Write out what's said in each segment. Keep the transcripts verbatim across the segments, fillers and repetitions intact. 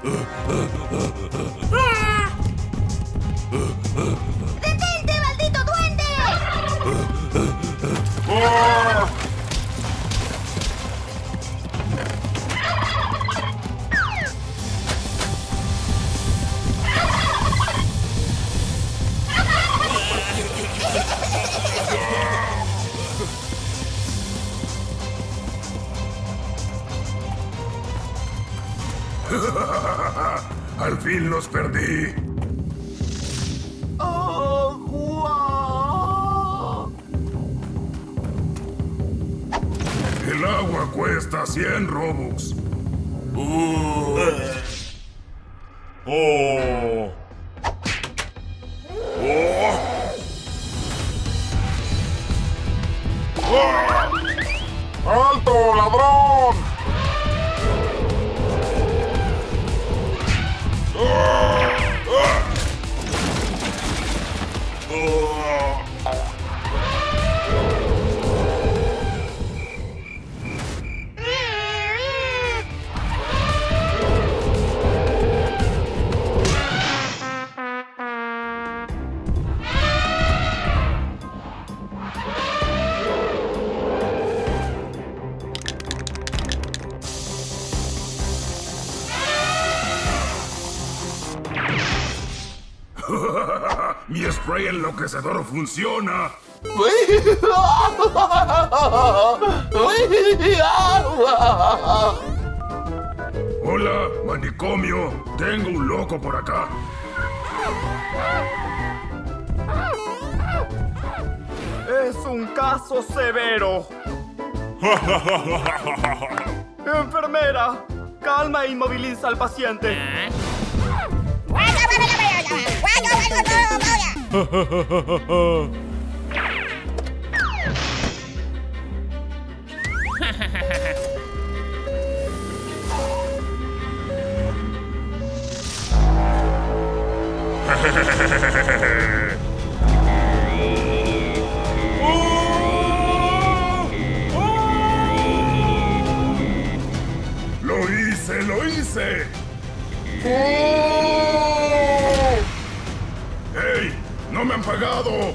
¡Detente, maldito duende! ¡Ah! Al fin los perdí. El agua cuesta cien Robux. Uh. Oh. Oh. ¡Ah! ¡Alto, ladrón! ¡Ah! ¡Ah! ¡Ah! Mi spray enloquecedor funciona. Hola, manicomio. Tengo un loco por acá. Es un caso severo. Enfermera, calma e inmoviliza al paciente. ¡Lo hice, lo hice! ¡Hey! ¡No me han pagado!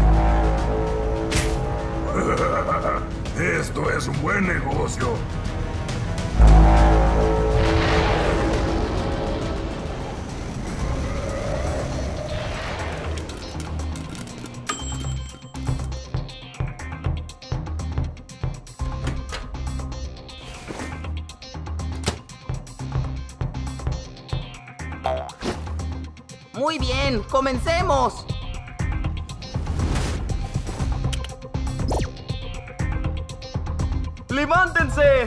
Esto es un buen negocio. Muy bien, comencemos. ¡Levántense!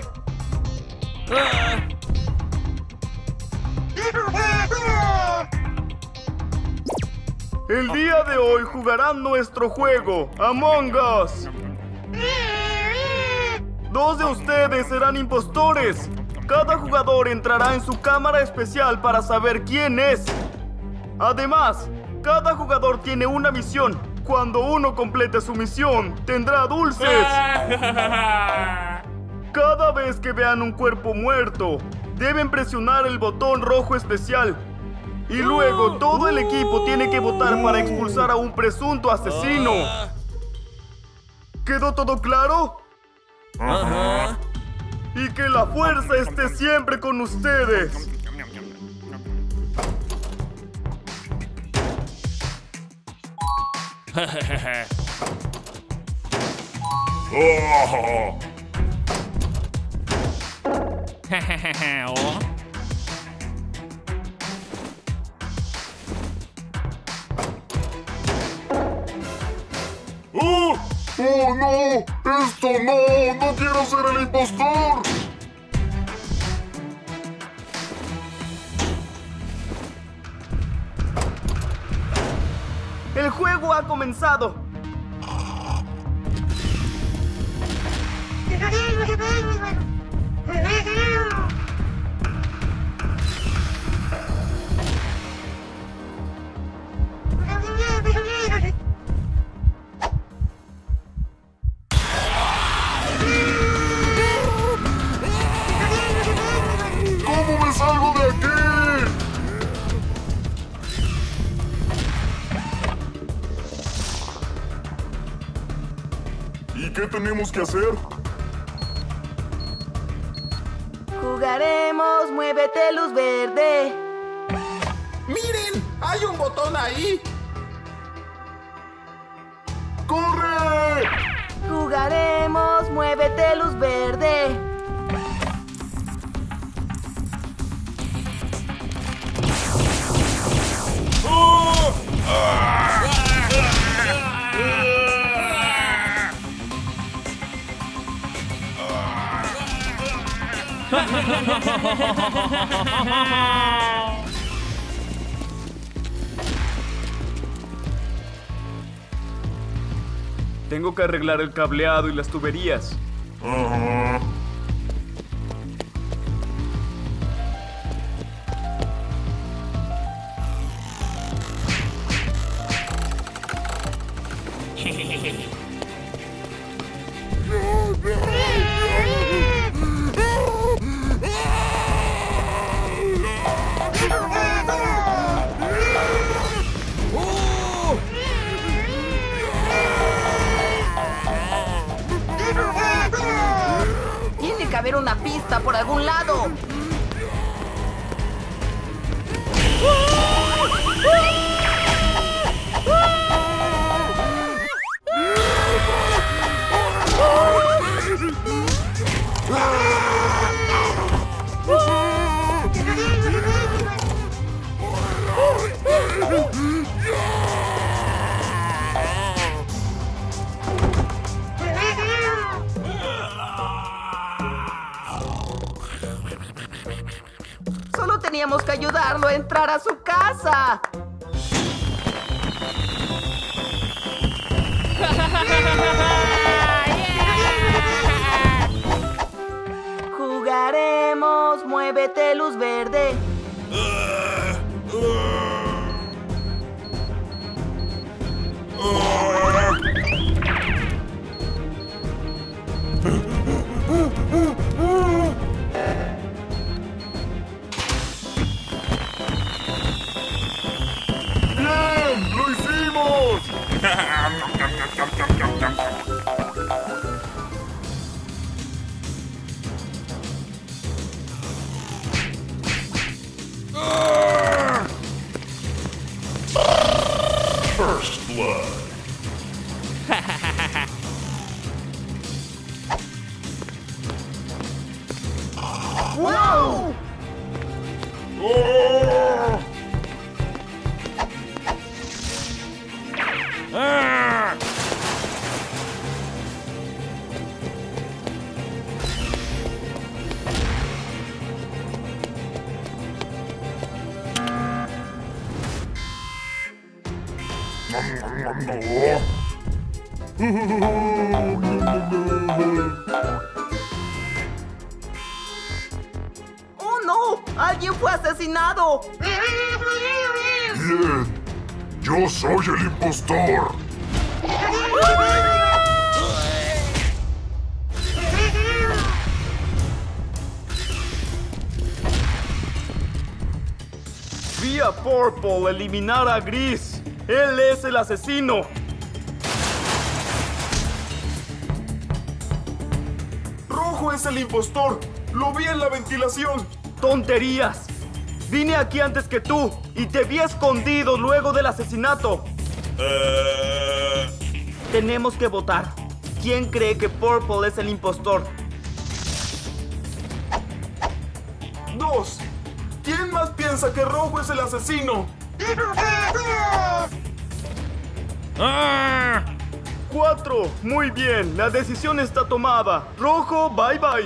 El día de hoy jugarán nuestro juego, Among Us. Dos de ustedes serán impostores. Cada jugador entrará en su cámara especial para saber quién es. Además, cada jugador tiene una misión. Cuando uno complete su misión, tendrá dulces. Cada vez que vean un cuerpo muerto, deben presionar el botón rojo especial. Y luego todo el equipo tiene que votar para expulsar a un presunto asesino. ¿Quedó todo claro? Ajá. Y que la fuerza esté siempre con ustedes. Oh. Oh. ¡Oh! ¡Oh, no! ¡Esto no! ¡No quiero ser el impostor! El juego ha comenzado. ¿Cómo me salgo de aquí? ¿Qué tenemos que hacer? Jugaremos, muévete luz verde. ¡Miren! ¡Hay un botón ahí! ¡Corre! Jugaremos, muévete luz verde. Tengo que arreglar el cableado y las tuberías. Ajá. Tiene que haber una pista por algún lado. Solo teníamos que ayudarlo a entrar a su casa. Jugaremos, muévete luz verde. ¡Bien! ¡Lo hicimos! First blood. ¡Wow! ¡Oh! Ah. ¡Oh, no! ¡Alguien fue asesinado! Bien. Yo soy el impostor. Vi a Purple eliminar a Gris. Él es el asesino. Rojo es el impostor. Lo vi en la ventilación. ¡Tonterías! Vine aquí antes que tú y te vi escondido luego del asesinato. Tenemos que votar. ¿Quién cree que Purple es el impostor? Dos. ¿Quién más piensa que Rojo es el asesino? Ah. Cuatro. Muy bien, la decisión está tomada. Rojo, bye bye.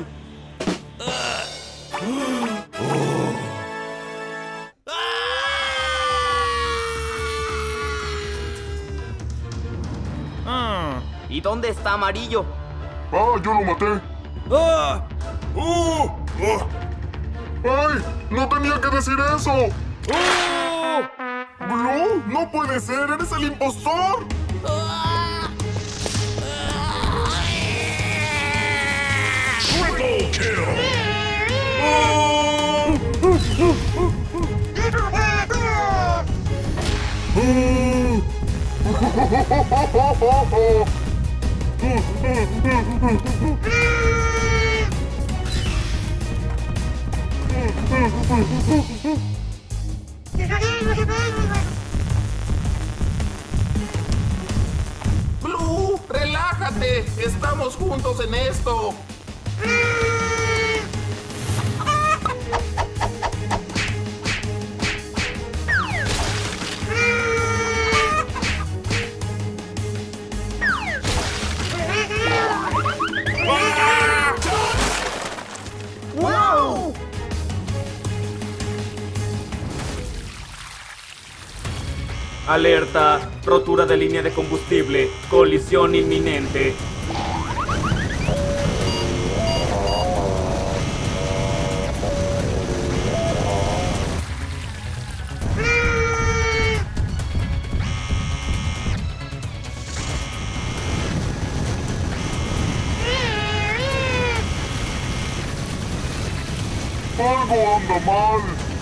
Ah. ¿Y dónde está Amarillo? Ah, yo lo maté. Ah. ¡Oh! ¡Oh! ¡Ay! ¡No tenía que decir eso! ¡Oh! ¡Blue! ¡No puede ser! ¡Eres el impostor! Triple kill. Blue, relájate. Estamos juntos en esto. ¡Wow! Alerta, rotura de línea de combustible, colisión inminente. Algo anda mal.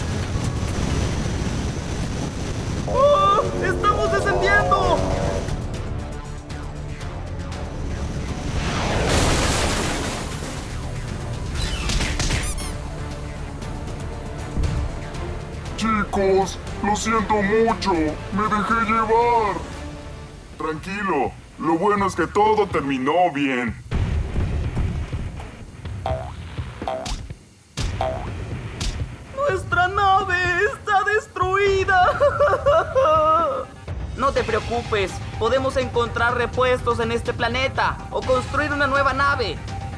¡Oh! ¡Estamos descendiendo! Chicos, lo siento mucho. Me dejé llevar. Tranquilo. Lo bueno es que todo terminó bien. ¡Nuestra nave está destruida! No te preocupes, podemos encontrar repuestos en este planeta o construir una nueva nave.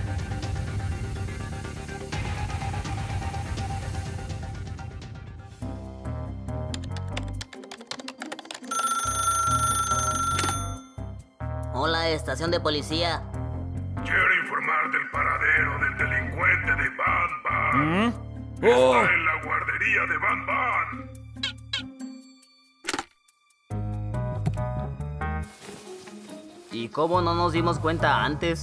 Hola, estación de policía. Quiero informar del paradero del delincuente de Ban Ban. ¿Mm? Está ¡Oh! en la guardería de Ban Ban. ¿Y cómo no nos dimos cuenta antes?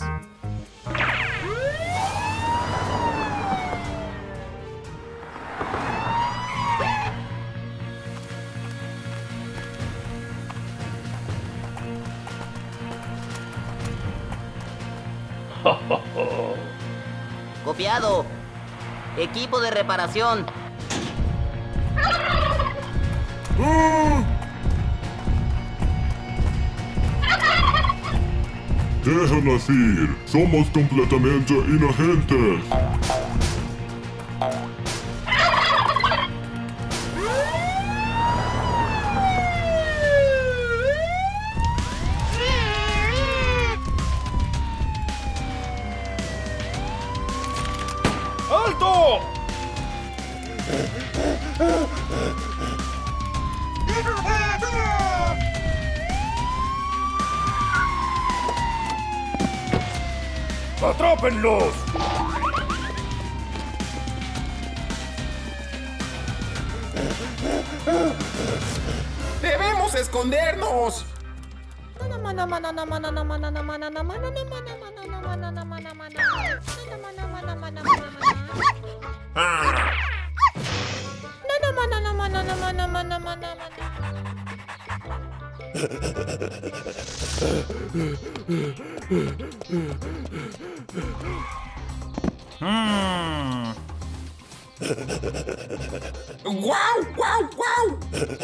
Copiado. Equipo de reparación. ¡Ah! Déjanos ir. Somos completamente inagentes. ¡Alto! ¡Atrápenlos! ¡Debemos escondernos! Mm. ¡Guau, guau, guau!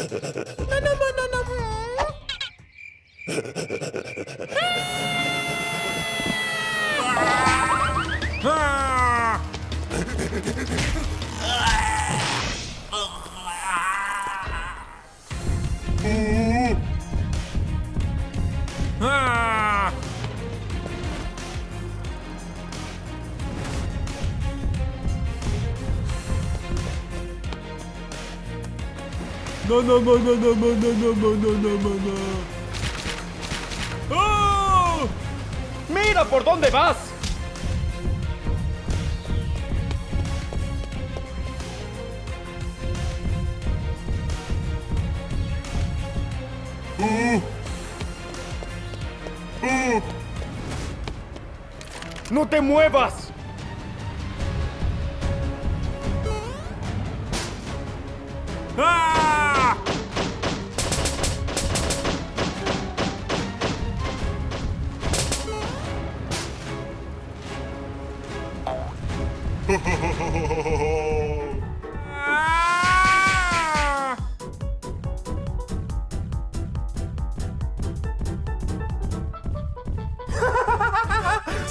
¡Ah! ¡Ah! No, no, no, no, no, no, no, no, no, no, no, no. ¡Oh! ¡Mira por dónde vas! ¡Ah! ¡Ah! ¡No te muevas! ¡Ah!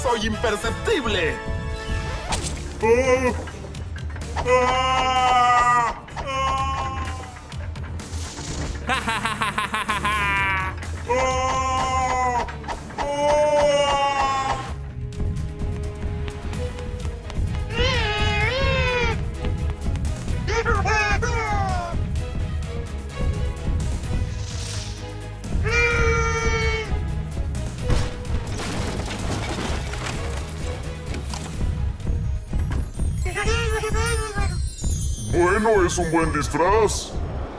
soy imperceptible. ¡Ah! ¡Ah! ¡Ah! ¡Ah! ¡Ah! Bueno, es un buen disfraz.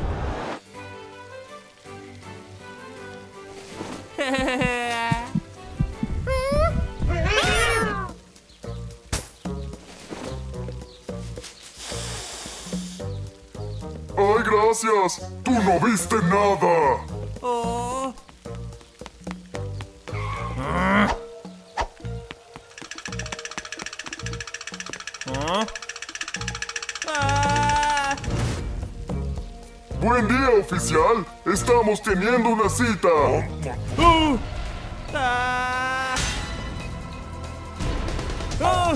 ¡Ay, gracias! ¡Tú no viste nada! Oh. ¿Ah? Ah. ¡Buen día, oficial! Estamos teniendo una cita. Uh. Ah. Ah.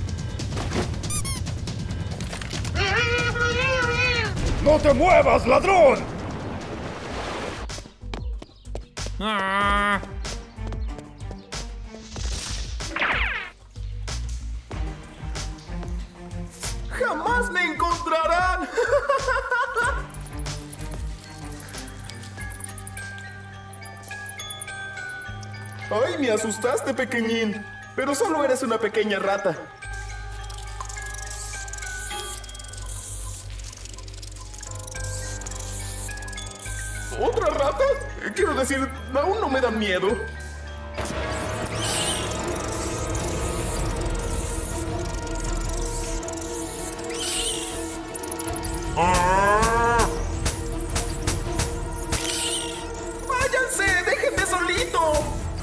¡No te muevas, ladrón! Ah. ¡Jamás me encontrarán! ¡Ay, me asustaste, pequeñín! Pero solo eres una pequeña rata. ¿Otra rata? Quiero decir, aún no me dan miedo. ¡Ah! ¡Váyanse! ¡Déjenme solito!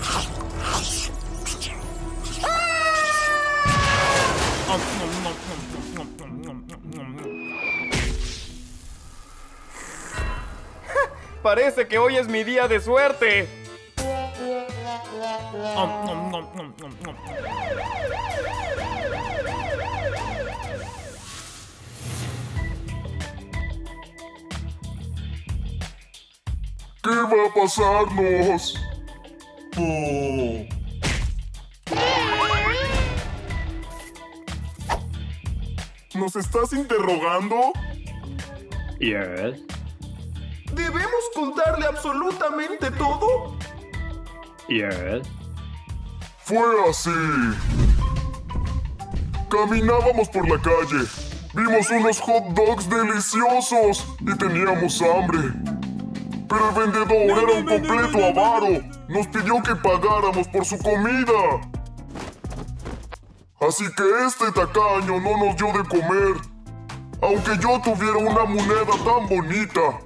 Parece que hoy es mi día de suerte. ¿Qué va a pasarnos? Oh. ¿Nos estás interrogando? Yes. ¿Debemos contarle absolutamente todo? Yes. Fue así. Caminábamos por la calle. Vimos unos hot dogs deliciosos y teníamos hambre. Pero el vendedor era un completo avaro. Nos pidió que pagáramos por su comida. Así que este tacaño no nos dio de comer, aunque yo tuviera una moneda tan bonita.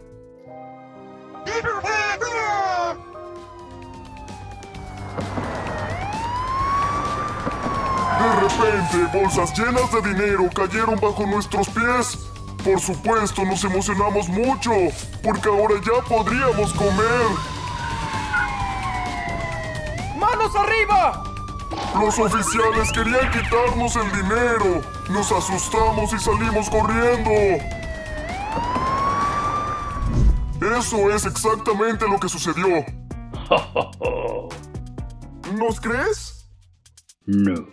De repente, bolsas llenas de dinero cayeron bajo nuestros pies. Por supuesto, nos emocionamos mucho, porque ahora ya podríamos comer. ¡Manos arriba! Los oficiales querían quitarnos el dinero. Nos asustamos y salimos corriendo. Eso es exactamente lo que sucedió. ¿Nos crees? No.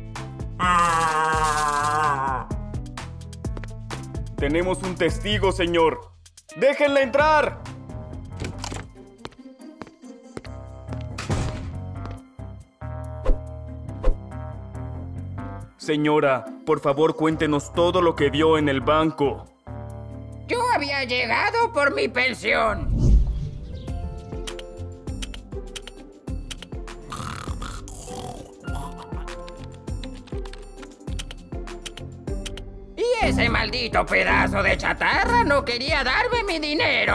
Tenemos un testigo, señor. ¡Déjenla entrar! Señora, por favor cuéntenos todo lo que vio en el banco. Yo había llegado por mi pensión. Y ese maldito pedazo de chatarra no quería darme mi dinero.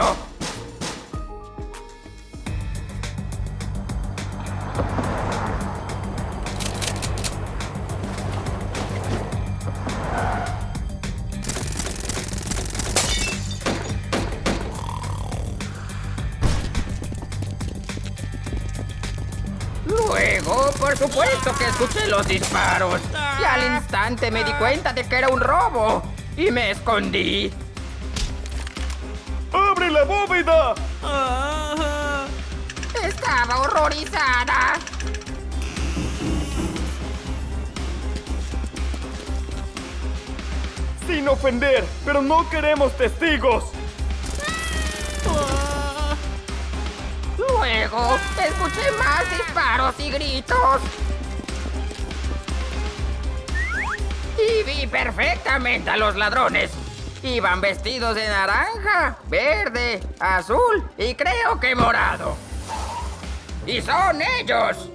Luego, por supuesto que escuché los disparos. Y al instante me di cuenta de que era un robo. Y me escondí. ¡Abre la bóveda! Ah. Estaba horrorizada. Sin ofender, pero no queremos testigos. Luego, escuché más disparos y gritos. Y vi perfectamente a los ladrones. Iban vestidos de naranja, verde, azul y creo que morado. ¡Y son ellos!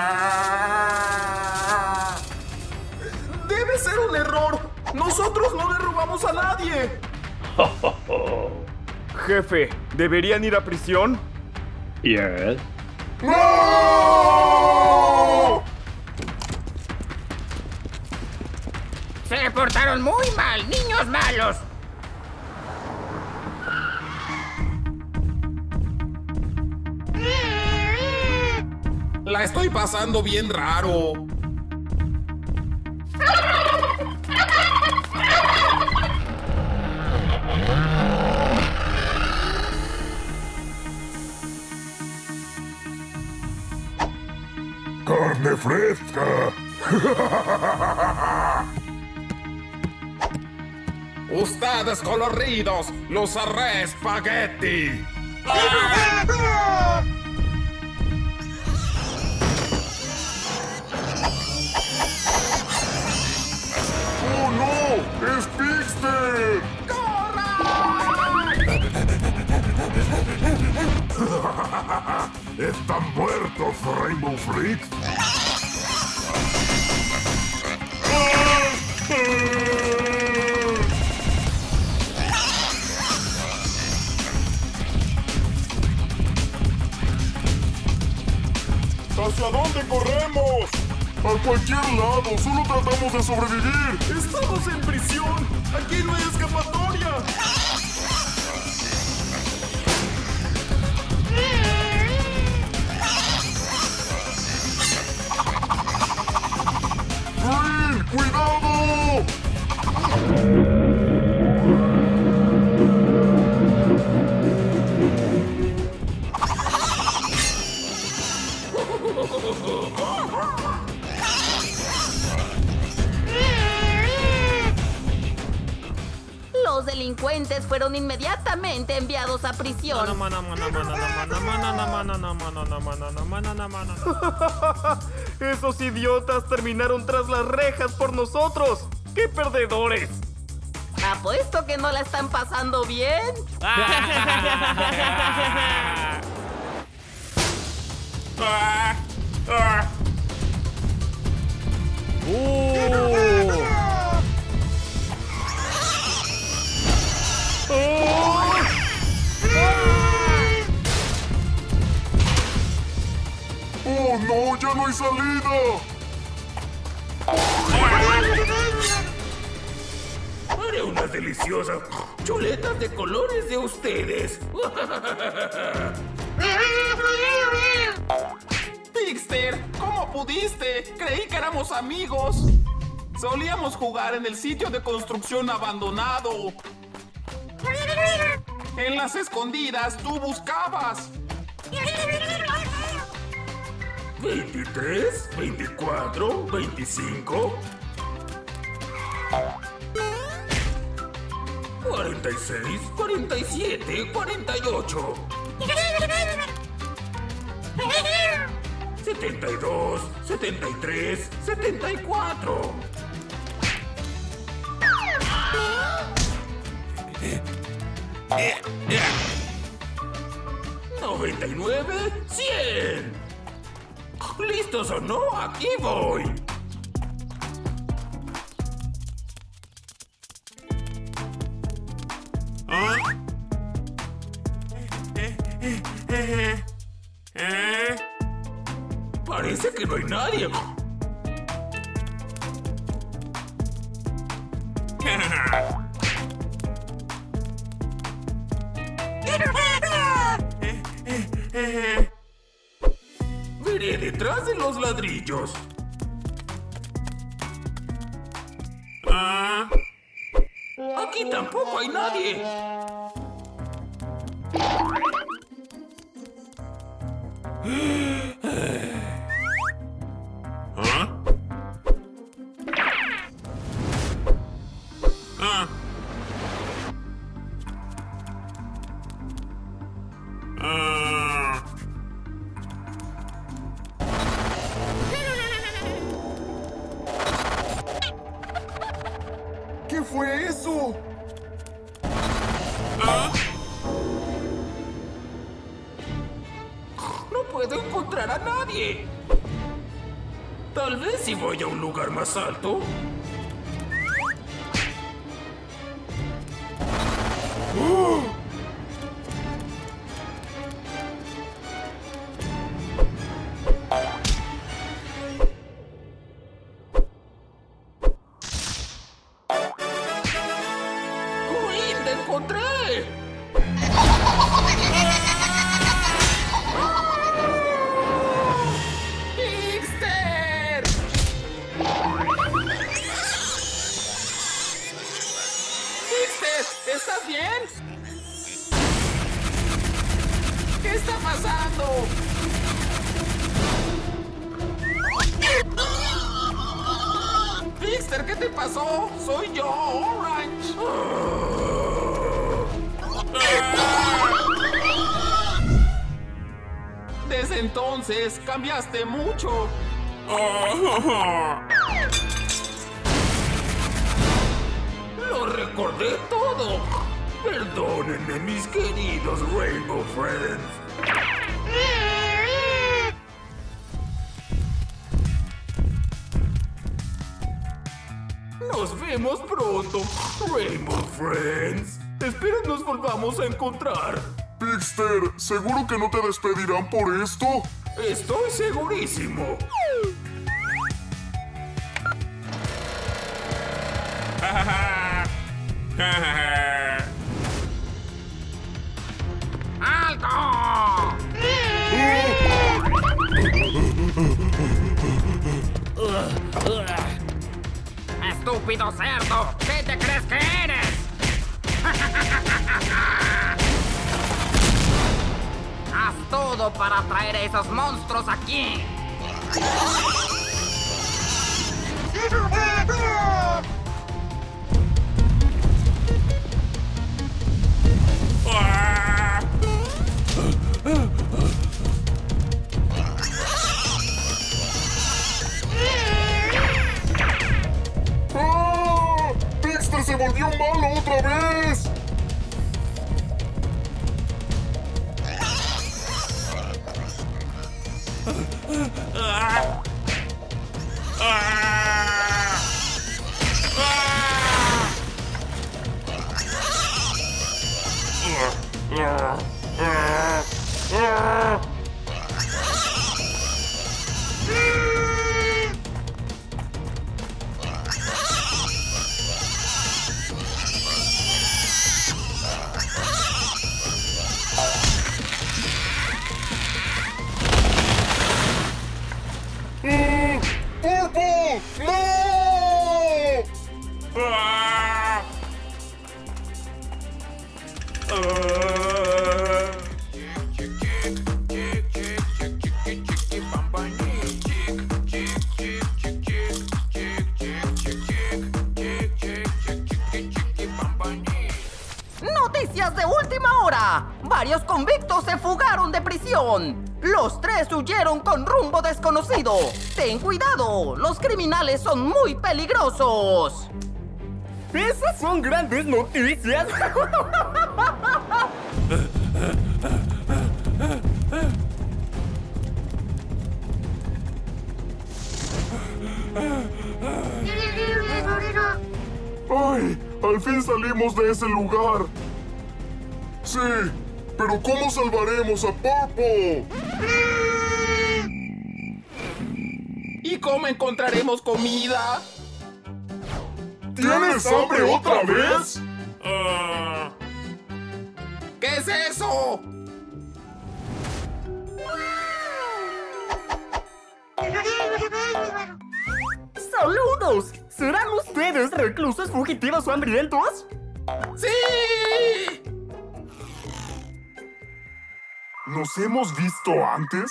Debe ser un error. Nosotros no le robamos a nadie. Jefe, ¿deberían ir a prisión? Yes. ¡No! Se portaron muy mal, niños malos. La estoy pasando bien raro. ¡Carne fresca! Ustedes coloridos, los haré espagueti. ¡Oh no! ¡Es Pixter! ¡Están muertos, Rainbow Freaks! ¿Hacia dónde corremos? ¡A cualquier lado! ¡Solo tratamos de sobrevivir! Estamos en prisión. Aquí no hay escapatoria. ¡Green! ¡Cuidado! Los delincuentes fueron inmediatamente enviados a prisión. Esos idiotas terminaron tras las rejas por nosotros. ¡Qué perdedores! Apuesto que no la están pasando bien. ¡Oh no! ¡Ya no hay salida! Haré unas deliciosas chuletas de colores de ustedes. Pixter, ¿cómo pudiste? Creí que éramos amigos. Solíamos jugar en el sitio de construcción abandonado. En las escondidas tú buscabas. veintitrés, veinticuatro, veinticinco, cuarenta y seis, cuarenta y siete, cuarenta y ocho, setenta y dos, setenta y tres, setenta y cuatro. noventa y nueve, cien. ¿Listos o no? Aquí voy. Parece que no hay nadie. Veré de detrás de los ladrillos. Ah, aquí tampoco hay nadie. ¿Ah? Ah. Ah. ¿Qué fue eso? ¿Ah? No puedo encontrar a nadie. Tal vez si voy a un lugar más alto. ¡Oh! ¡Queen, te encontré! ¡Pixter! ¡Pixter! ¿Estás bien? ¿Qué está pasando? Pixter, ¿qué te pasó? Soy yo, Orange. Desde entonces cambiaste mucho. Lo recordé todo. Perdónenme, mis queridos Rainbow Friends. Nos vemos pronto, Rainbow Friends. Espero nos volvamos a encontrar. Pixter, ¿seguro que no te despedirán por esto? Estoy segurísimo. ¡Alto! ¡Estúpido cerdo! ¿Qué te crees que eres? Haz todo para traer a esos monstruos aquí. ¡Ah! ¡Pixter se volvió malo otra vez! ¡Purple! ¡No! Ah. Noticias de última hora. Varios convictos se fugaron de prisión. Los tres huyeron con rumbo desconocido. Ten cuidado, los criminales son muy peligrosos. ¡Esas son grandes noticias! ¡Ay! ¡Al fin salimos de ese lugar! Sí, pero ¿cómo salvaremos a Purple? ¿Y cómo encontraremos comida? ¿Tienes hambre otra vez? Ah. ¿Qué es eso? ¡Saludos! ¿Serán ustedes reclusos fugitivos o hambrientos? ¡Sí! ¿Nos hemos visto antes?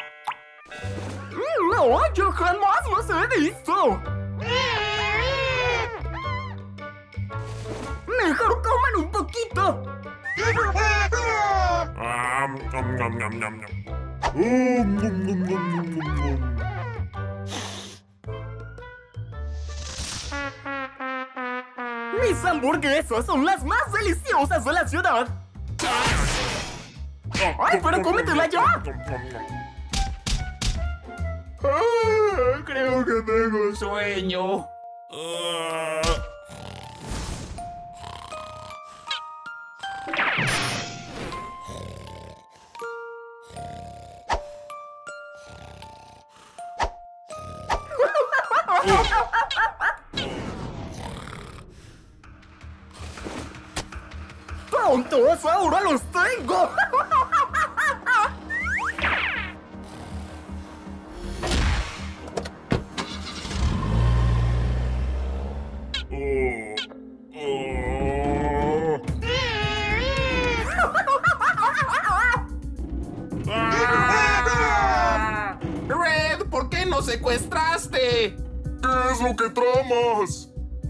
No, yo jamás los he visto. Mejor coman un poquito. Ah, nom, nom, nom, nom, nom. Oh, nom, nom, nom, nom, nom. Mis hamburguesas son las más deliciosas de la ciudad. ¡Ay, pero cómetela ya! Ah, creo que tengo sueño. ¡Tontos! ¡Ahora los tengo! Red, ¿por qué nos secuestraste? ¿Qué es lo que tramas?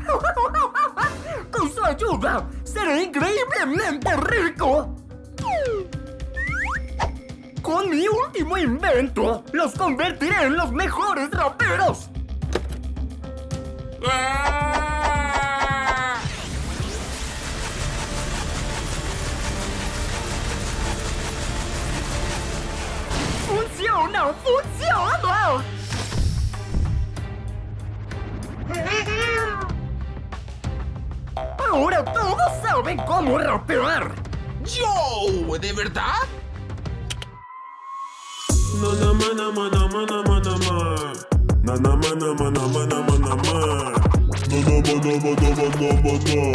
¡Con su ayuda! ¡Seré increíblemente rico! Con mi último invento, los convertiré en los mejores raperos. ¡Ah! ¡Funciona! ¡Funciona! Ahora todos saben cómo rapear. ¡Yo! ¿De verdad? No, no, no, no, no, no, no, no, no, no. Na na ma na ma na ma na ma na ma. Na na ma na ma na ma na ma na.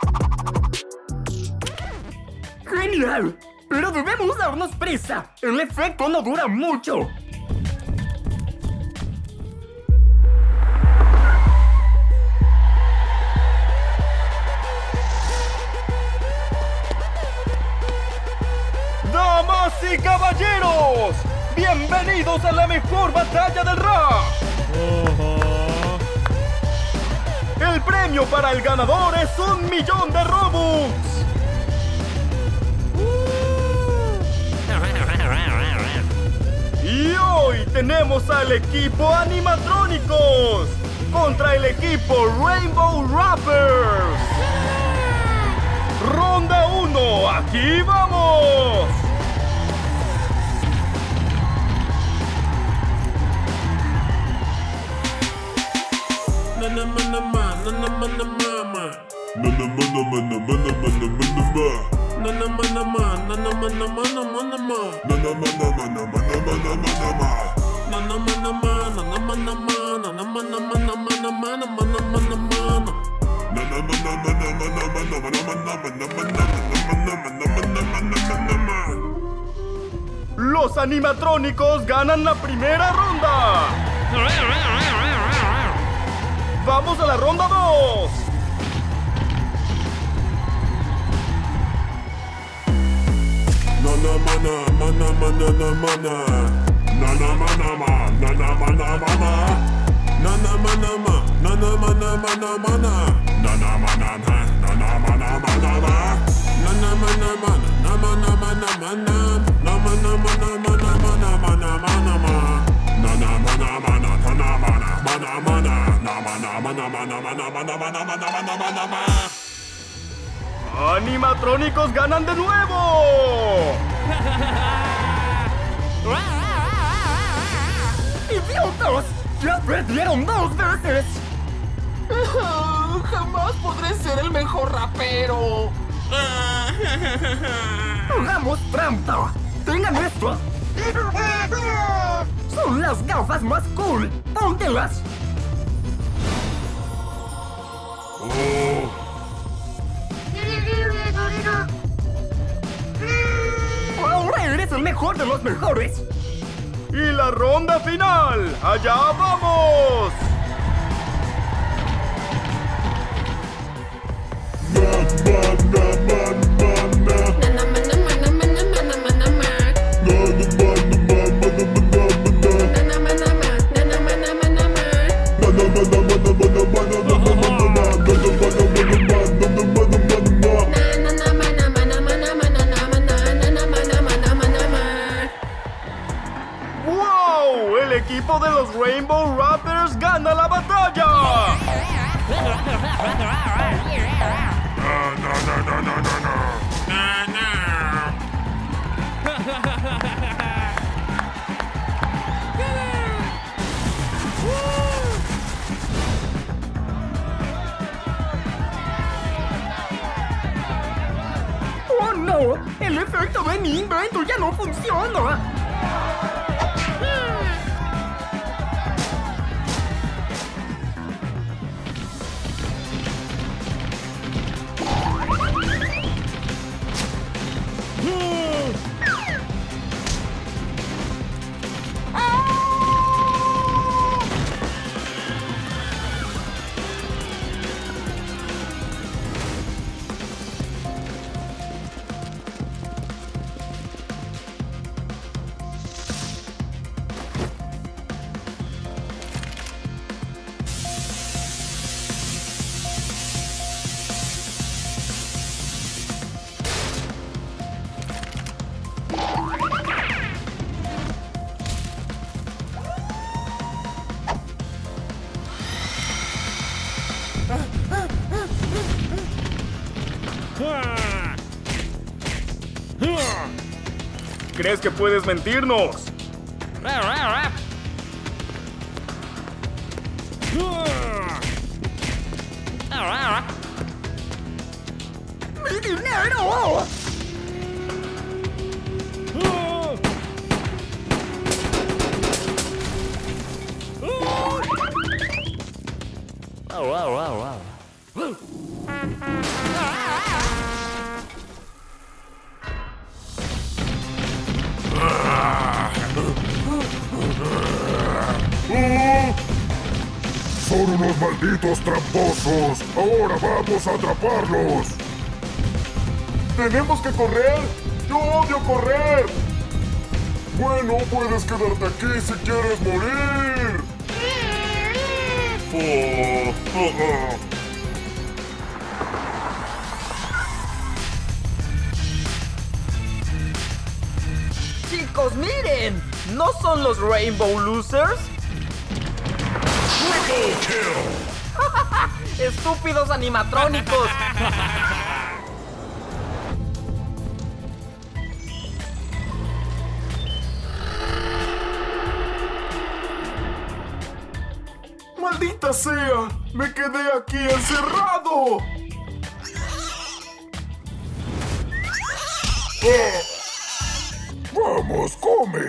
¡Genial! Pero debemos darnos prisa. El efecto no dura mucho. ¡Damas y caballeros! ¡Bienvenidos a la mejor batalla del rap! El premio para el ganador es un millón de Robux. Y hoy tenemos al equipo Animatrónicos contra el equipo Rainbow Rappers. Ronda uno, aquí vamos. Na na ma na ma na na ma na ma ma. Na na ma na ma na ma na ma na ma na ma. Na na ma na ma na na ma na ma na ma na ma. Na na ma na ma na ma na ma na ma na ma. Na na ma na ma na na ma na ma na na ma na ma na ma na ma na ma na ma na ma. Na na ma na ma na ma na ma na ma na ma na ma na ma na ma na ma na ma na ma na ma. Los animatrónicos ganan la primera ronda. ¡Vamos a la ronda dos! Na na ma na ma na ma na na ma na. Na na ma na ma na na ma na ma na. Na na ma na ma na na ma na ma na ma na. Na na ma na na na na ma na ma na ma. Na na ma na ma na ma na ma na ma na. Na ma na ma na ma na ma na ma na ma na ma. Na na ma na ma na na na ma na ma na ma na. Na ma na ma na ma na ma na ma na ma na ma na ma na ma na ma. ¡Animatrónicos ganan de nuevo! ¡Idiotas! ¡Ya perdieron dos veces! Ah, jamás podré ser el mejor rapero. ¡Hagamos trampa! ¡Tengan esto! ¡Son las gafas más cool! ¡Póntelas! ¡Ahora eres el mejor de los mejores! ¡Y la ronda final! ¡Allá vamos! ¡Wow! El equipo de los Rainbow Rappers gana la batalla. No, no, no, no, no, no, no. No, no. ¡Oh, no! ¡El efecto de mi invento ya no funciona! ¿Crees que puedes mentirnos? ¡Mi dinero! ¡Son unos malditos tramposos! ¡Ahora vamos a atraparlos! ¡Tenemos que correr! ¡Yo odio correr! Bueno, puedes quedarte aquí si quieres morir. Oh, oh, oh. Chicos, miren. ¿No son los Rainbow Losers? ¡Estúpidos animatrónicos! ¡Maldita sea! ¡Me quedé aquí encerrado! ¡Vamos, come!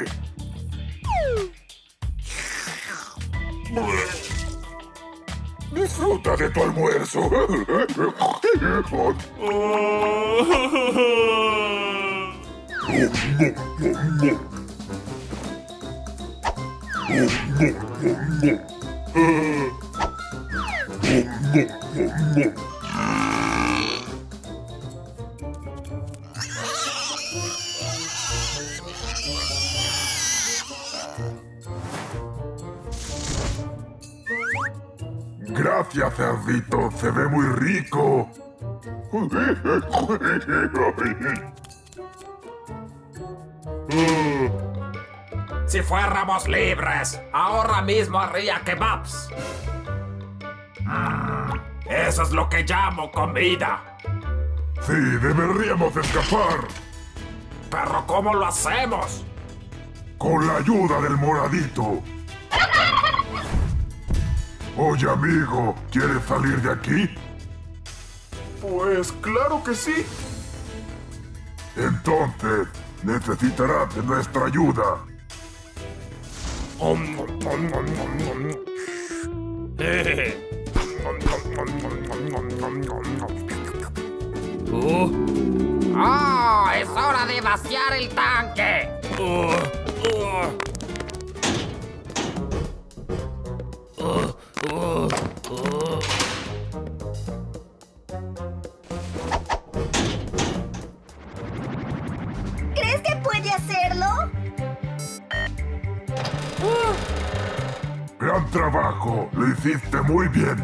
Disfruta de tu almuerzo. Gracias, cerdito. Se ve muy rico. Si fuéramos libres, ahora mismo haría kebabs. Mm, eso es lo que llamo comida. Sí, deberíamos escapar. Pero ¿cómo lo hacemos? Con la ayuda del moradito. Oye, amigo, ¿quieres salir de aquí? Pues claro que sí. Entonces, necesitarás de nuestra ayuda. ¡Oh! ¡Es hora de vaciar el tanque! puede hacerlo? Gran trabajo, lo hiciste muy bien.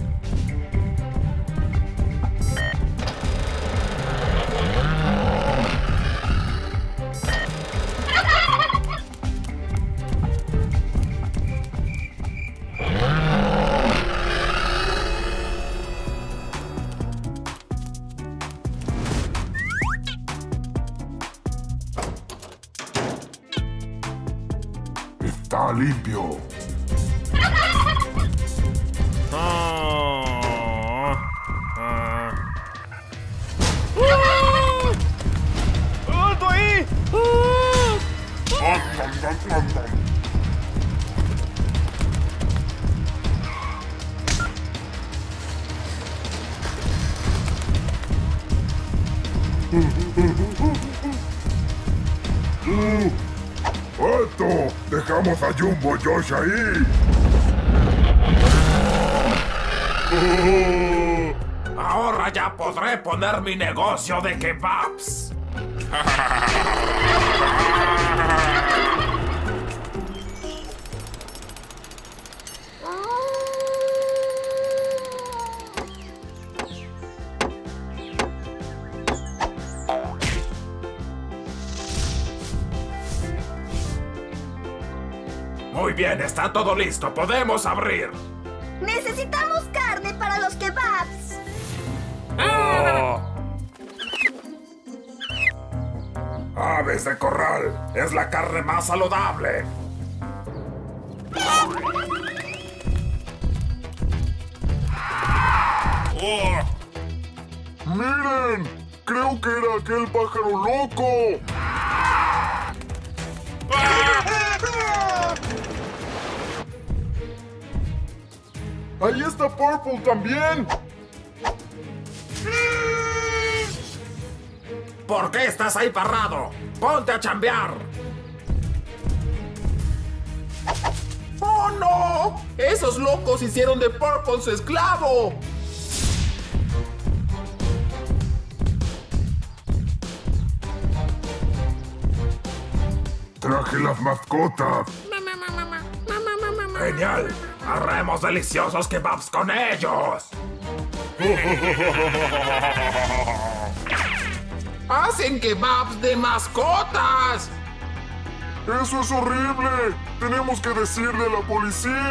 Está limpio. ¡Alto ahí! ¡Alto! ¡Dejamos a Jumbo Josh ahí! Ahora ya podré poner mi negocio de kebabs. Muy bien, está todo listo. Podemos abrir. Necesitamos carne para los kebabs. Oh. Aves de corral. Es la carne más saludable. Oh. ¡Miren! Creo que era aquel pájaro loco. ¡Ahí está Purple también! ¿Por qué estás ahí parado? ¡Ponte a chambear! ¡Oh, no! ¡Esos locos hicieron de Purple su esclavo! Traje las mascotas. ¡Genial! ¡Haremos deliciosos kebabs con ellos! ¡Hacen kebabs de mascotas! ¡Eso es horrible! ¡Tenemos que decirle a la policía!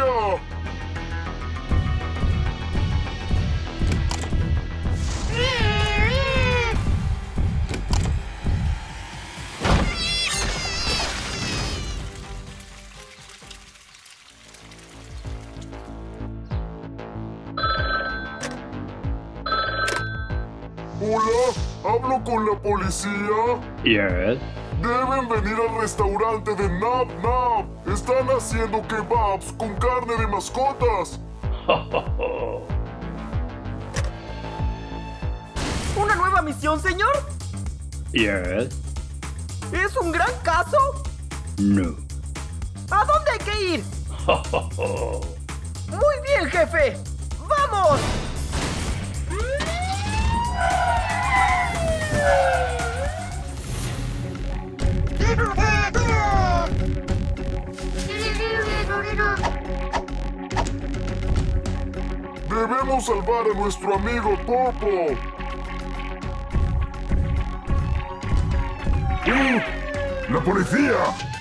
Hola, ¿hablo con la policía? Yes. Deben venir al restaurante de Nab Nab. Están haciendo kebabs con carne de mascotas. ¿Una nueva misión, señor? Yes. ¿Es un gran caso? No. ¿A dónde hay que ir? Muy bien, jefe. ¡Vamos! Debemos salvar a nuestro amigo Purple. ¡Uh! ¡La policía!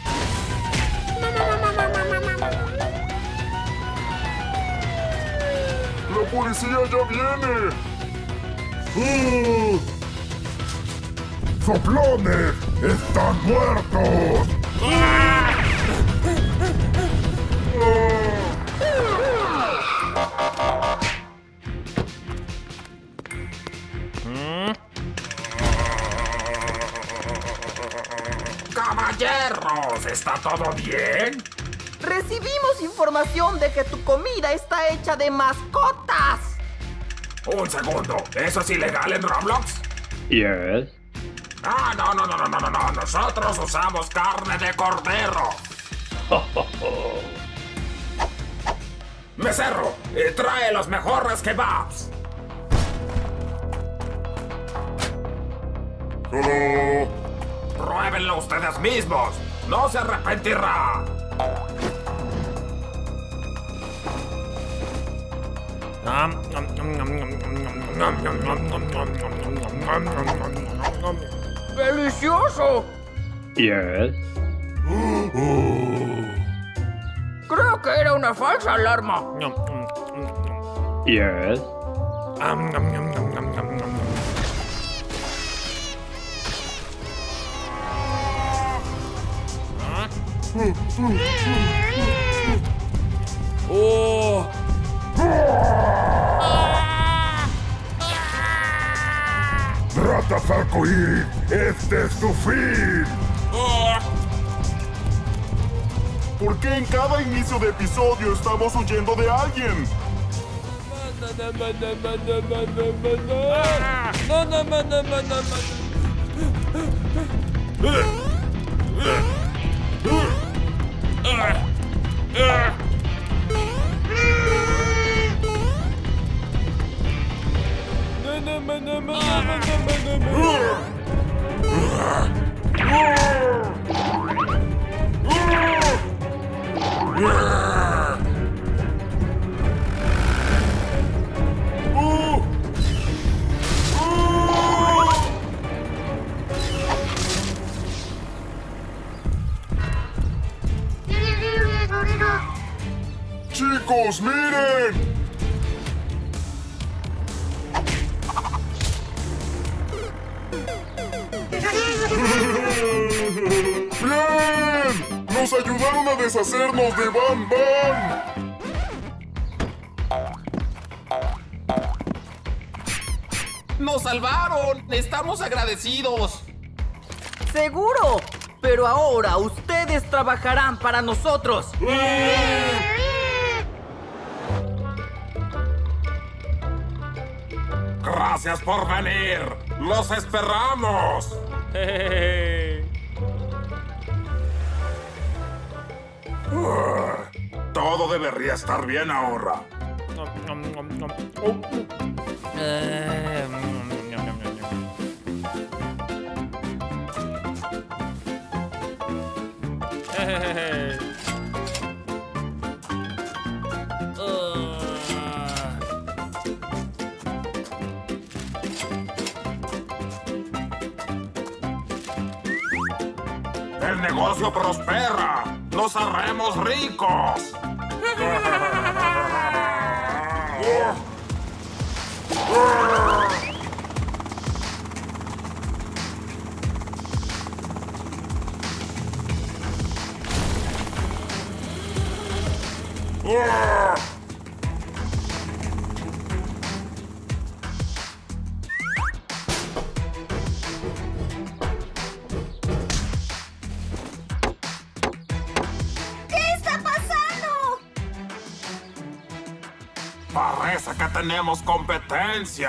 ¡La policía ya viene! ¡Uh! ¡Soplones! ¡Están muertos! ¡Caballeros! ¿Está todo bien? Recibimos información de que tu comida está hecha de mascotas. Un segundo. ¿Eso es ilegal en Roblox? Yes. Ah, no, no, no, no, no, no, no. Nosotros usamos carne de cordero. Mesero, eh, trae los mejores kebabs. ¡Hola! Pruébenlo ustedes mismos. No se arrepentirá. ¡Delicioso! Yes. Creo que era una falsa alarma. Yes. ¡Oh! ¡Ratas arcoíris! ¡Este es tu fin! ¿Por qué en cada inicio de episodio estamos huyendo de alguien? ¡Chicos, miren! ¡Bien! ¡Nos ayudaron a deshacernos de Bam Bam! ¡Nos salvaron! ¡Estamos agradecidos! ¡Seguro! Pero ahora ustedes trabajarán para nosotros. Gracias por venir. Los esperamos. Uh, todo debería estar bien ahora. El negocio prospera. Nos haremos ricos. Parece que tenemos competencia.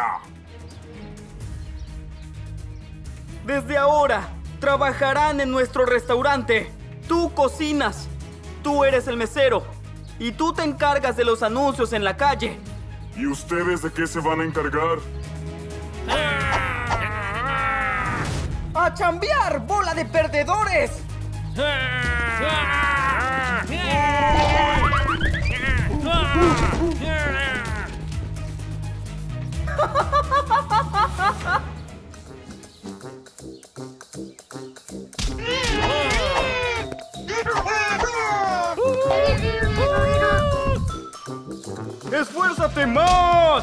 Desde ahora, trabajarán en nuestro restaurante. Tú cocinas, tú eres el mesero y tú te encargas de los anuncios en la calle. ¿Y ustedes de qué se van a encargar? ¡A chambear, bola de perdedores! ¡Esfuérzate más!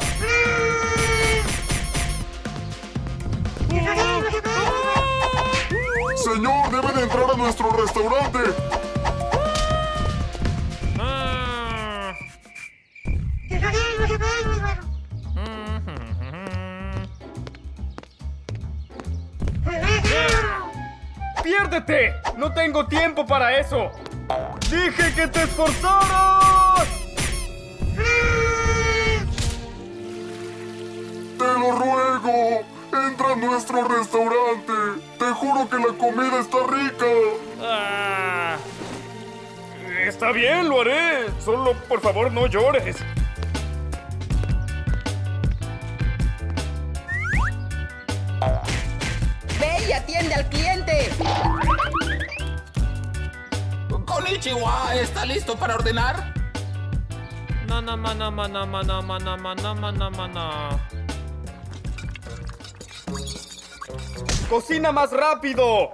Señor, debe de entrar a nuestro restaurante. ¡Piérdete! ¡No tengo tiempo para eso! ¡Dije que te esforzaras! ¡Te lo ruego! ¡Entra a nuestro restaurante! ¡Te juro que la comida está rica! Ah, está bien, lo haré. Solo, por favor, no llores. ¡Ve y atiende al cliente! Chihuahua, ¿está listo para ordenar? No, no, no, no, no, no, no, no, no, no, no, no, no. ¡Cocina más rápido!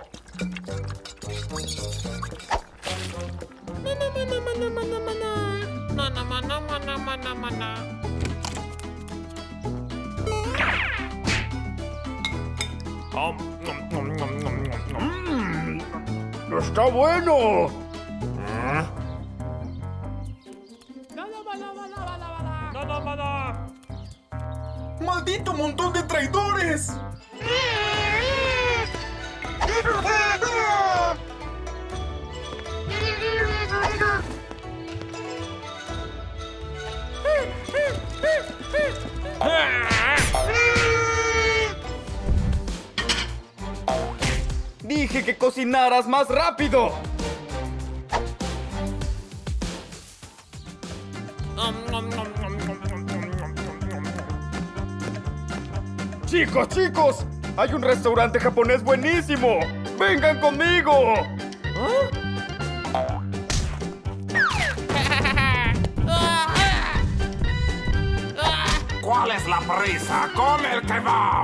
Mmm, ¡está bueno! ¡Maldito montón de traidores! ¡Dije que cocinaras más rápido! ¡Chicos, chicos! ¡Hay un restaurante japonés buenísimo! ¡Vengan conmigo! ¿Cuál es la prisa? ¡Come el kebab!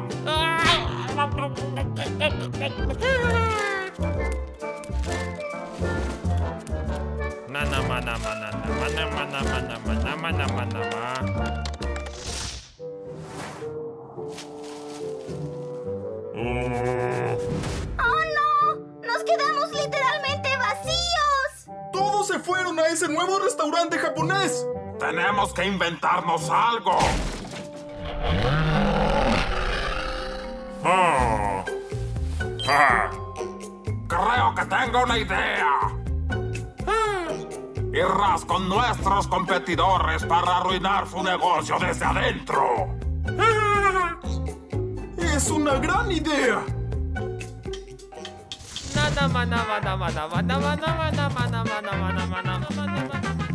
Mana, mana, mana, mana, mana, mana, mana, mana, mana, mana. ¡Oh, no! ¡Nos quedamos literalmente vacíos! ¡Todos se fueron a ese nuevo restaurante japonés! Tenemos que inventarnos algo. Ah. Ah. Creo que tengo una idea. Irás con nuestros competidores para arruinar su negocio desde adentro. ¡Es una gran idea! Nada, mana, mana, mana, mana, mana, mana, mana, mana, mana, mana.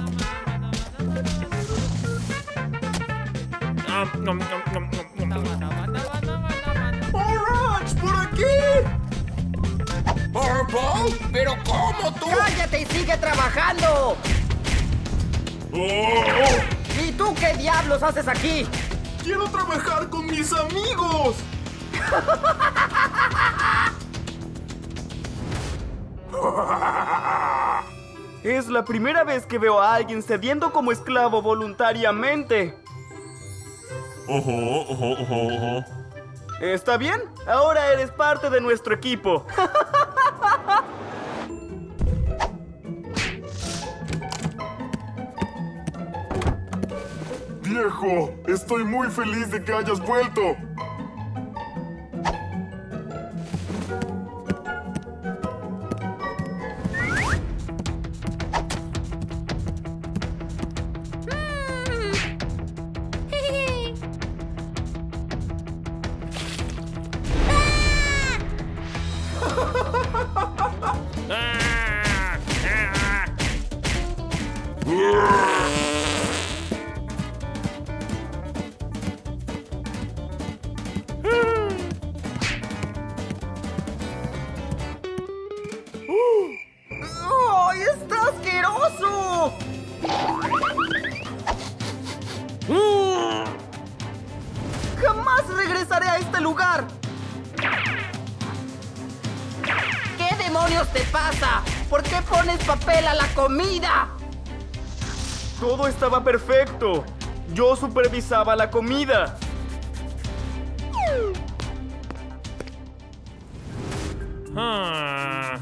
¡Orange, por aquí! ¡Purple! ¿Pero cómo tú? ¡Cállate y sigue trabajando! Oh. ¿Y tú qué diablos haces aquí? ¡Quiero trabajar con mis amigos! Es la primera vez que veo a alguien cediendo como esclavo voluntariamente. Ajá, ajá, ajá, ajá. ¿Está bien? Ahora eres parte de nuestro equipo. Viejo, estoy muy feliz de que hayas vuelto. ¡Ay, está asqueroso! ¡Jamás regresaré a este lugar! ¿Qué demonios te pasa? ¿Por qué pones papel a la comida? Todo estaba perfecto. Yo supervisaba la comida. Ah.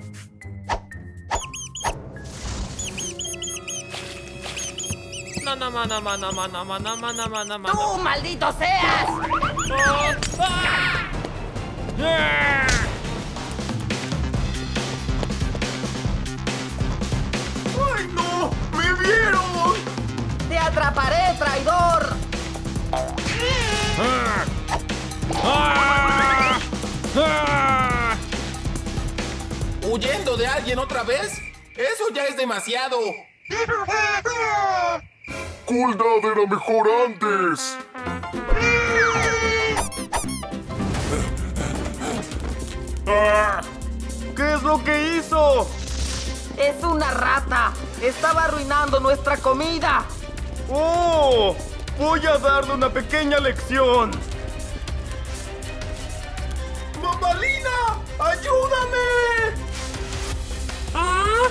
No, no, no, no, no, no, no, no, no, no, no, no, no. ¡Tú, maldito seas! Oh. Ah. Yeah. ¡Ay, no! ¡Me vieron! ¡Te atraparé, traidor! Ah. Ah. Ah. ¿Huyendo de alguien otra vez? ¡Eso ya es demasiado! Cooldown era mejor antes. ¿Qué es lo que hizo? ¡Es una rata! ¡Estaba arruinando nuestra comida! ¡Oh! Voy a darle una pequeña lección. ¡Bombalina! ¡Ayúdame! ¿Ah?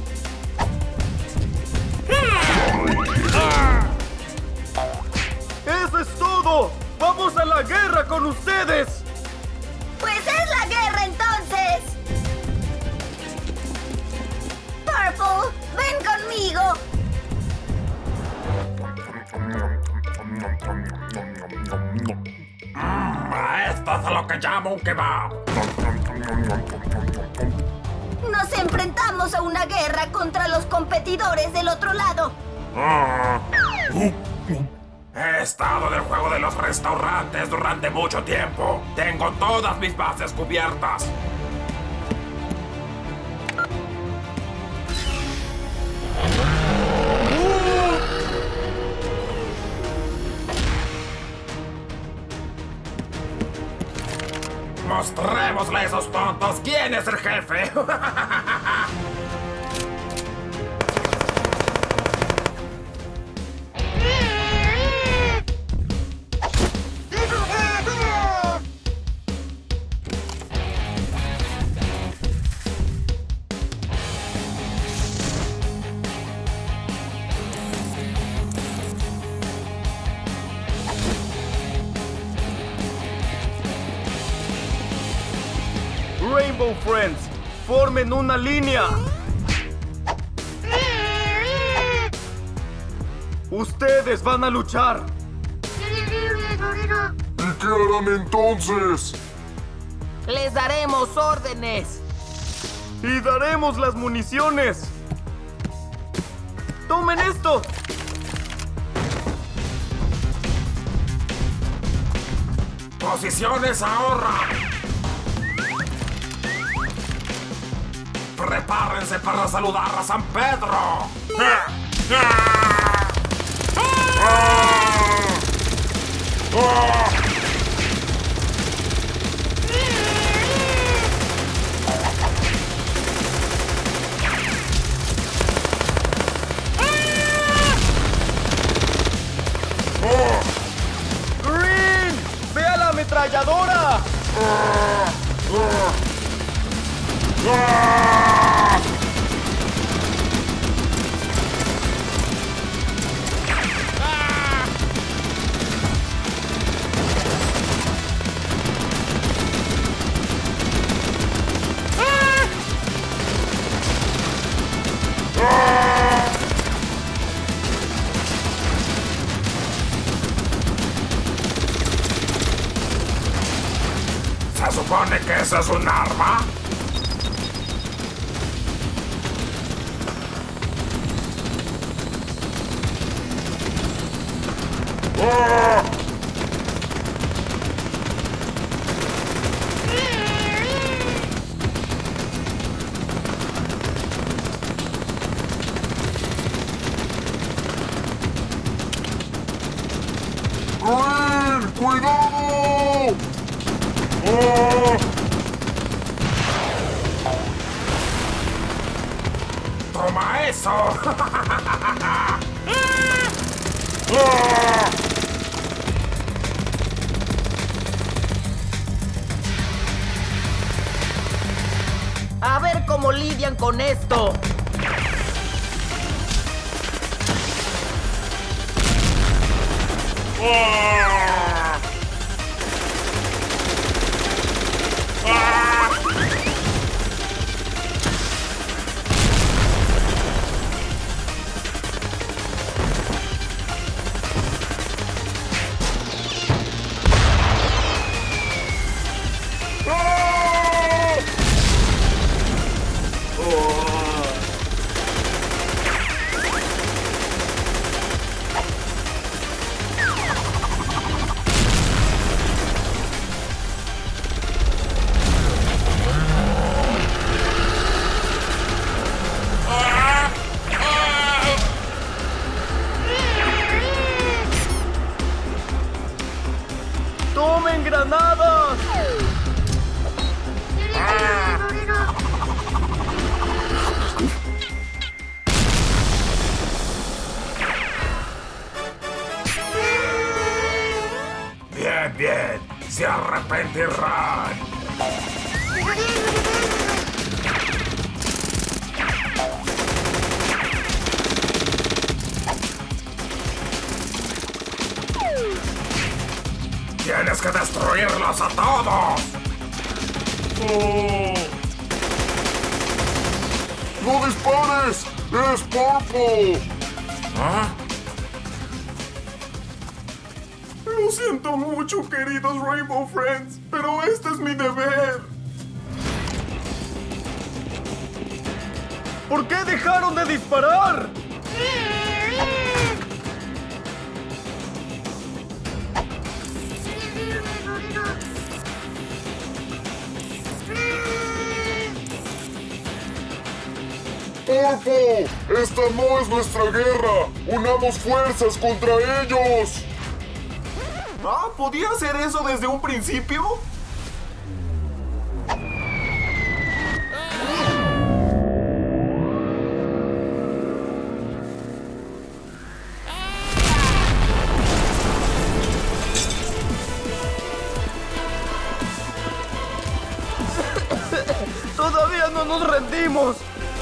¡Eso es todo! ¡Vamos a la guerra con ustedes! ¡Pues es la guerra entonces! Purple, ven conmigo. Mm, esto es lo que llamo un kebab. Nos enfrentamos a una guerra contra los competidores del otro lado. Ah. Uh, uh. He estado en el juego de los restaurantes durante mucho tiempo. Tengo todas mis bases cubiertas. Mostrémosle a esos tontos quién es el jefe. Rainbow Friends, formen una línea. Ustedes van a luchar. ¿Y qué harán entonces? Les daremos órdenes. Y daremos las municiones. ¡Tomen esto! Posiciones ahorra. Prepárense para saludar a San Pedro. ¡Green! ¡Ve a la ametralladora! ¿Se supone que eso es un arma? ¡Green! ¡Cuidado! ¡Oh! ¡Toma eso! ¡Ah! A ver cómo lidian con esto. ¡Ah! ¡Ah! arrepentirán. ¡Tienes que destruirlos a todos! Oh. ¡No dispares! ¡Es Purple! ¿Ah? Lo siento mucho, queridos Rainbow Friends, pero este es mi deber. ¿Por qué dejaron de disparar? ¡Purple! ¡Esta no es nuestra guerra! ¡Unamos fuerzas contra ellos! Ah, ¿podía hacer eso desde un principio? ¡Todavía no nos rendimos!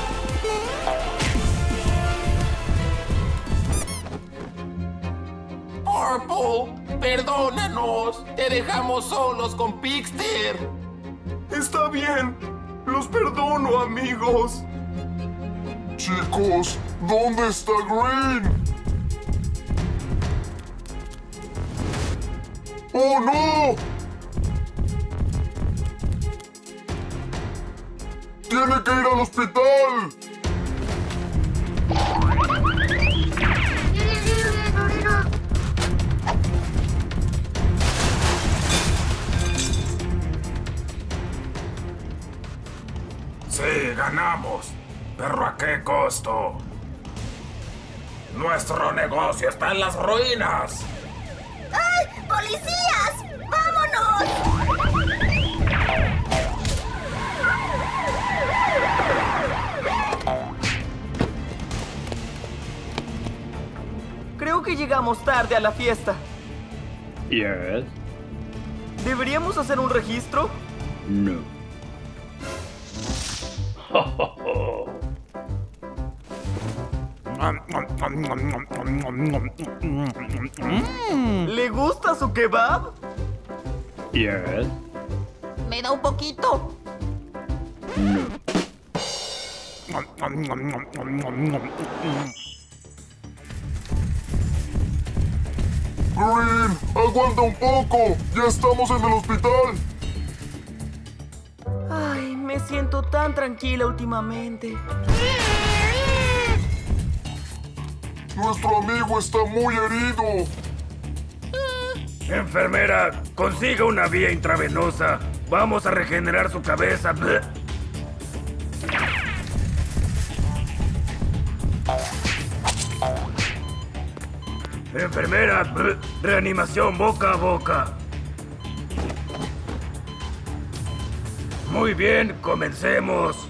Purple, perdónanos. Te dejamos solos con Pixter. Está bien. Los perdono, amigos. Chicos, ¿dónde está Green? ¡Oh, no! ¡Tiene que ir al hospital! Sí, ganamos. ¿Pero a qué costo? Nuestro negocio está en las ruinas. ¡Ay! ¡Policías! ¡Vámonos! Creo que llegamos tarde a la fiesta. Yes. ¿Deberíamos hacer un registro? No. ¿Le gusta su kebab? Yes. ¿Me da un poquito? No. Green, aguanta un poco. Ya estamos en el hospital. Ay, me siento tan tranquila últimamente. Nuestro amigo está muy herido. Enfermera, consiga una vía intravenosa. Vamos a regenerar su cabeza. Enfermera, reanimación boca a boca. Muy bien, comencemos.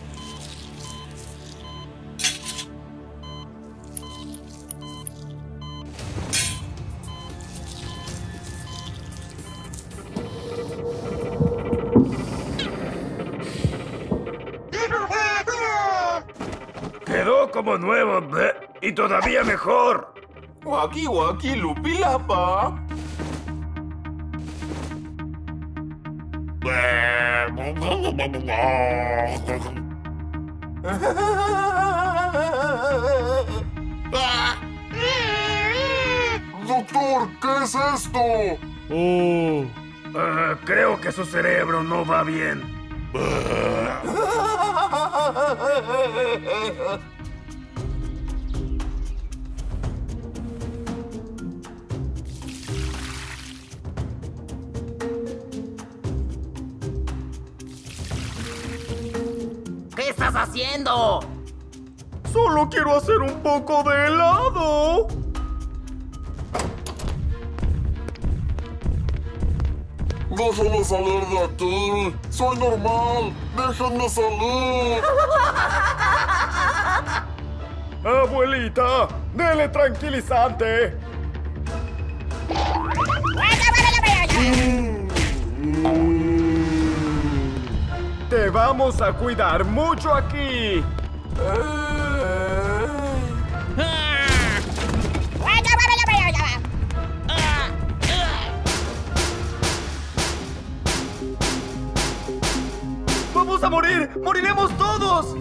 Quedó como nuevo, y todavía mejor. Waki waki lupilapa. Doctor, ¿qué es esto? Oh. Uh, creo que su cerebro no va bien. ¿Qué estás haciendo? Solo quiero hacer un poco de helado. Déjenme salir de aquí. Soy normal. Déjenme salir. Abuelita, dele tranquilizante. Te vamos a cuidar mucho aquí. ¡Vamos a morir! ¡Moriremos todos!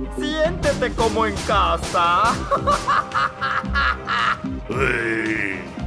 Siéntete como en casa. Uy.